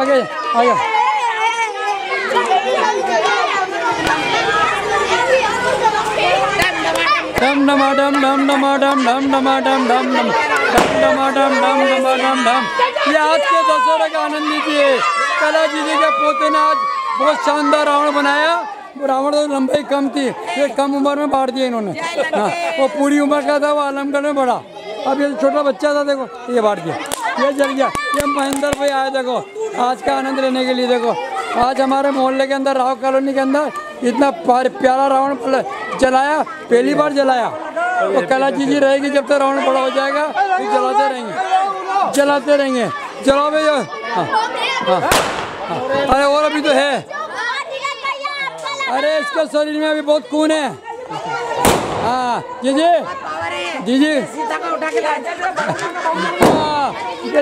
आगे आगे। डम डमा डम डम डमा डम डम डमा डम डम डम डमा डम डम डमा डम डम। ये आज के दशहरे का आनंद लीजिए। कला जी के पोते ने आज बहुत शानदार रावण बनाया। रावण तो लंबाई कम थी, ये कम उम्र में बांट दिया इन्होंने। हाँ, वो पूरी उम्र का था, वो आलमगढ़ में बड़ा। अब ये छोटा बच्चा था, देखो ये बांट दिया, ये जल गया। ये महेंद्र भाई आए, देखो आज का आनंद लेने के लिए। देखो आज हमारे मोहल्ले के अंदर, राव कॉलोनी के अंदर इतना प्यारा रावण जलाया, पहली बार जलाया। तो कला जी रहेगी जब तक रावण बड़ा हो जाएगा, तो जलाते रहेंगे, जलाते रहेंगे। चलो भैया। हाँ हाँ, अरे और अभी तो है, अरे इसके शरीर में अभी बहुत खून है। हाँ जी जी जी जी, हाँ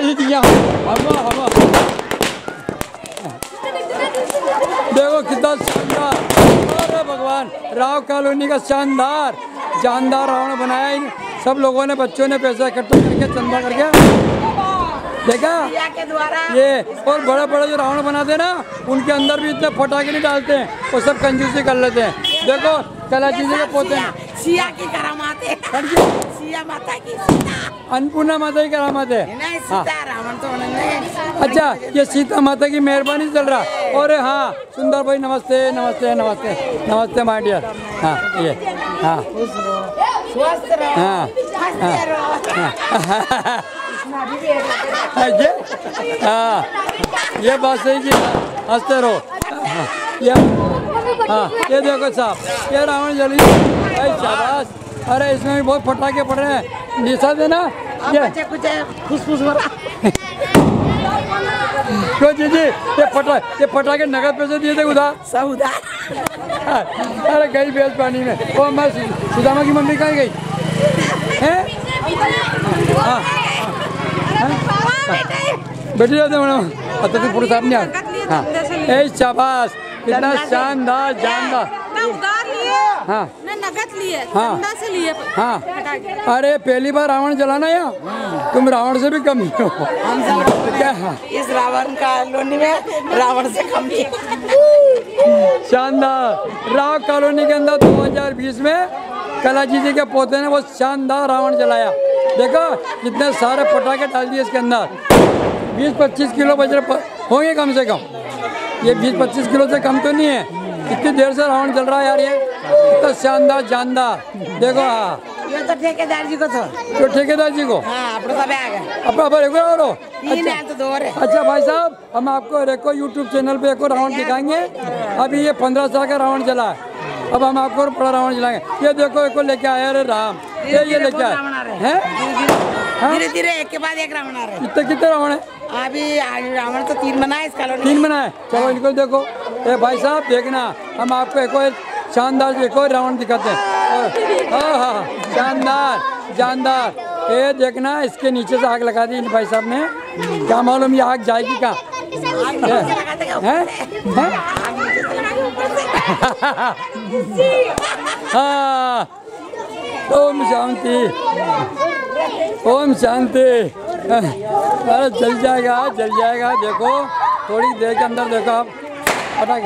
देखो कितना शानदार। अरे भगवान, राव कॉलोनी का शानदार जानदार रावण बनाया। सब लोगों ने, बच्चों ने पैसा इकट्ठा करके, चंदा करके, देखा ये। और बड़े बड़े जो रावण बनाते हैं ना, उनके अंदर भी इतने फटाके नहीं डालते हैं, वो सब कंजूसी कर लेते हैं। देखो कला जी के पोते हैं, सिया की करामात है, सिया माता की, अन्नपूर्णा माता की करामात है। हाँ। रावण तो अच्छा, ये सीता माता की मेहरबानी चल रहा। और हाँ सुंदर भाई, नमस्ते नमस्ते नमस्ते नमस्ते माय डियर। हाँ ये, हाँ स्वस्थ रहो, हाँ हंसते रहो। हाँ ये बात सही की, हंसते रहो। ये हाँ, ये देखो साहब, ये रावण जली। शाबाश। अरे इसमें भी बहुत फटाके पड़ रहे हैं, निशा देना। ये कुछ फुसफुस हो रहा। क्यों जी जी, ये पटाखे नगद पैसे दिए थे उधार? सब उधार। अरे गई बेच पानी में। वो मैं सुदामा की मम्मी कहाँ गई है? हाँ बेटी जाते मैडम, तो पूरे साहब नहीं आ। हाँ शाबाश, कितना शानदार जानदार। उधार लिए, हाँ नगद लिए, हाँ से लिए। हाँ, अरे पहली बार रावण जलाना यार, तुम रावण से भी कम ही हो। क्या? हाँ इस रावण कॉलोनी में रावण से कम ही। शानदार। राव कॉलोनी के अंदर 2020 में कला जी के पोते ने वो शानदार रावण जलाया। देखो कितने सारे पटाखे डाल दिए इसके अंदर। 20-25 किलो वज्र होंगे कम से कम। ये 20-25 किलो से कम तो नहीं है। इतनी देर से रावण जल रहा है यार, ये इतना शानदार जानदार। देखो हाँ, ये तो ठेकेदार जी को था। तो ठेकेदार जी को, हाँ अपने सब आ गए। अब एक और हो। तीन है तो 2 है। अच्छा भाई साहब, हम आपको एक यूट्यूब चैनल पे एक रावण दिखाएंगे। अभी ये 15 साल का रावण जला है, अब हम आपको बड़ा रावण जलाएंगे। ये देखो एक लेके आया, अरे राम, ये लेके आए हैं। धीरे धीरे एक के बाद एक रावण आ रहे हैं। कितने रावण है अभी? रावण तो 3 बनाए इस कॉलोनी। 3 बनाए। चलो इनको देखो। ए भाई साहब देखना, हम आपको एक और शानदार एक और रावण दिखाते हैं। हाँ हाँ शानदार जानदार। ये देखना, इसके नीचे से आग लगा दी इन भाई साहब ने। क्या मालूम ये आग जाएगी कहाँ? हाँ ओम शांति, ओम शांति। अरे जल जाएगा, जल जाएगा। देखो थोड़ी देर के अंदर देखो आप पटाखे।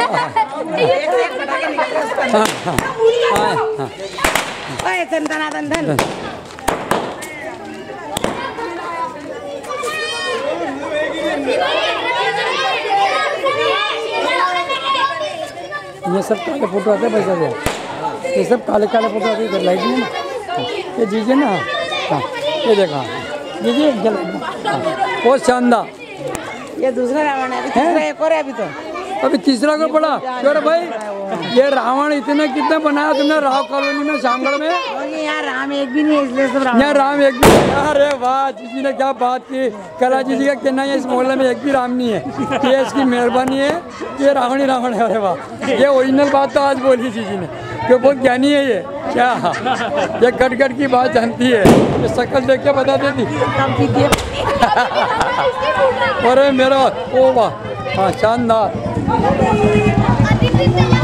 ये सब काले फोटो आते हैं भाई साहब, ये सब काले काले फोटो आते हैं। लाइट में ना ये दीजिए ना। हाँ ये देखा दीजिए, जल बहुत शानदार। ये दूसरा रावण है, तीसरा एक और है अभी तो। अभी तीसरा को पड़ा। अरे भाई ये रावण इतने कितने बनाया तुमने राव कॉलोनी में, शामगढ़ में? यार राम एक भी नहीं है, इसलिए सब रावण। यहाँ राम एक भी। अरे वाह, जी ने क्या बात की। कला जी का कहना है इस मोहल्ले में एक भी राम नहीं है। ये इसकी मेहरबानी है, ये रावण ही रावण है। अरे वाह, ये ओरिजिनल बात तो आज बोली जी ने, क्यों बहुत ज्ञानी है ये। क्या ये कट कट की बात जानती है, ये शक्ल देख के बता देती। अरे मेरा ओ वाह, हाँ शानदार।